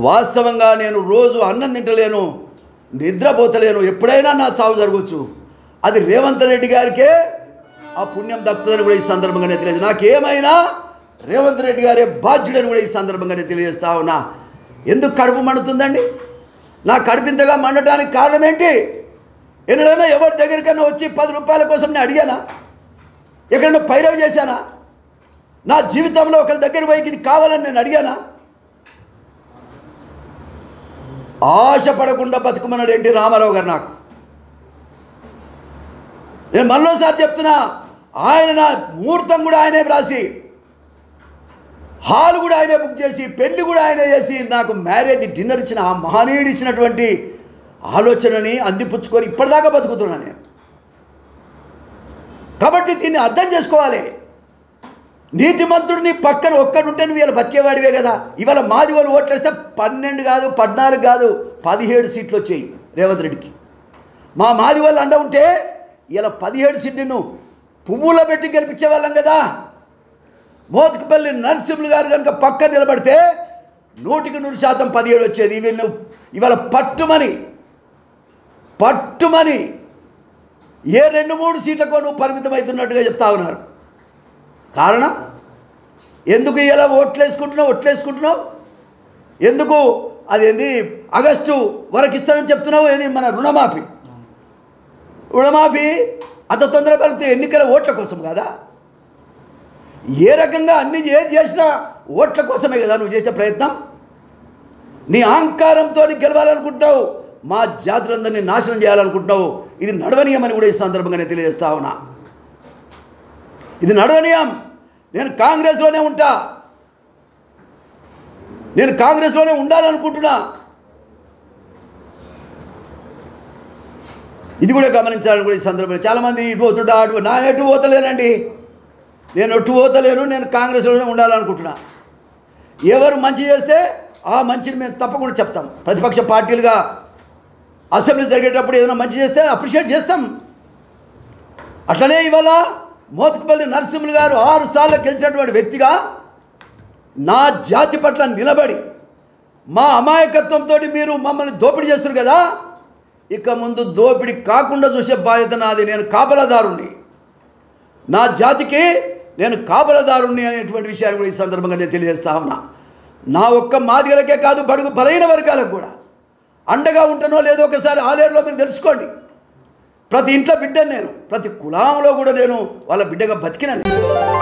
వాస్తవంగా నేను రోజు అన్నం తింటలేను, నిద్రపోతలేను, ఎప్పుడైనా నా చావు జరగవచ్చు. అది రేవంత్ రెడ్డి గారికే ఆ పుణ్యం దక్కుతుందని కూడా ఈ సందర్భంగానే తెలియదు. నాకేమైనా రేవంత్ రెడ్డి గారే బాధ్యుడని కూడా ఈ సందర్భంగానే తెలియజేస్తా ఉన్నా. ఎందుకు కడుపు మండుతుందండి? నా కడుపింతగా మండటానికి కారణం ఏంటి? ఎన్నడైనా ఎవరి దగ్గరికైనా వచ్చి 10 రూపాయల కోసం నేను అడిగానా? ఎక్కడైనా పైరవి చేశానా? నా జీవితంలో ఒకరి దగ్గర పోయి ఇది కావాలని నేను అడిగానా? ఆశపడకుండా బతుకుమన్నాడు ఎన్టీ రామారావు గారు నాకు. నేను మళ్ళోసారి చెప్తున్నా, ఆయన నా ముహూర్తం కూడా ఆయనే రాసి, హాల్ కూడా ఆయనే బుక్ చేసి, పెళ్లి కూడా ఆయనే చేసి, నాకు మ్యారేజ్ డిన్నర్ ఇచ్చిన ఆ మహనీయుడు ఇచ్చినటువంటి ఆలోచనని అందిపుచ్చుకొని ఇప్పటిదాకా బతుకుతున్నా నేను. కాబట్టి దీన్ని అర్థం చేసుకోవాలి. నీతిమంతుడిని పక్కన ఒక్కడుంటే నువ్వు ఇలా బతికేవాడివే కదా. ఇవాళ మాది వాళ్ళు ఓట్లేస్తే 12 కాదు, 14 కాదు, 17 సీట్లు వచ్చాయి రేవంత్ రెడ్డికి. మా మాది వాళ్ళు అండ ఉంటే ఇలా 17 సీట్లను పువ్వులో పెట్టి గెలిపించేవాళ్ళం కదా. మోత్కుపల్లి నరసింహులు గారు కనుక పక్కన నిలబడితే 100% 17 వచ్చేది. వీళ్ళు ఇవాళ పట్టుమని ఏ 2-3 సీట్లకో నువ్వు పరిమితం అవుతున్నట్టుగా చెప్తా ఉన్నారు. కారణం ఎందుకు ఇలా ఓట్లేసుకుంటున్నావు? ఎందుకు అదేంది ఆగస్టు వరకు ఇస్తానని చెప్తున్నావు? ఏది మన రుణమాఫీ అంత తొందరగా కలిగితే ఎన్నికల ఓట్ల కోసం కదా. ఏ రకంగా అన్ని ఏది చేసినా ఓట్ల కోసమే కదా నువ్వు చేసే ప్రయత్నం. నీ అహంకారంతో గెలవాలనుకుంటున్నావు, మా జాతులందరినీ నాశనం చేయాలనుకుంటున్నావు. ఇది నడవనీయమని కూడా ఈ సందర్భంగానే తెలియజేస్తా ఉన్నా. ఇది నడవనీయం. నేను కాంగ్రెస్లోనే ఉంటా, నేను కాంగ్రెస్లోనే ఉండాలనుకుంటున్నా. ఇది కూడా గమనించాలని కూడా ఈ సందర్భంగా చాలామంది ఇటు పోతుంటా అటు. నా ఎటు పోతలేనండి, నేను ఎటు పోతలేను. నేను కాంగ్రెస్లోనే ఉండాలనుకుంటున్నా. ఎవరు మంచి చేస్తే ఆ మంచిని మేము తప్పకుండా చెప్తాం. ప్రతిపక్ష పార్టీలుగా అసెంబ్లీ జరిగేటప్పుడు ఏదైనా మంచి చేస్తే అప్రిషియేట్ చేస్తాం. అట్లనే ఇవాళ మోత్కుపల్లి నరసింహులు గారు 6 సార్లు గెలిచినటువంటి వ్యక్తిగా నా జాతి పట్ల నిలబడి, మా అమాయకత్వంతో మీరు మమ్మల్ని దోపిడీ చేస్తారు కదా, ఇక ముందు దోపిడీ కాకుండా చూసే బాధ్యత నాది. నేను కాపలాదారుణ్ణి, నా జాతికి నేను కాపలాదారుణ్ణి అనేటువంటి విషయాన్ని కూడా ఈ సందర్భంగా నేను తెలియజేస్తా ఉన్నా. నా ఒక్క మాదిగలకే కాదు, బడుగు బలైన వర్గాలకు కూడా అండగా ఉంటానో లేదో ఒకసారి ఆలేరులో మీరు తెలుసుకోండి. ప్రతి ఇంట్లో బిడ్డను నేను, ప్రతి కులంలో కూడా నేను వాళ్ళ బిడ్డగా బతికినాను.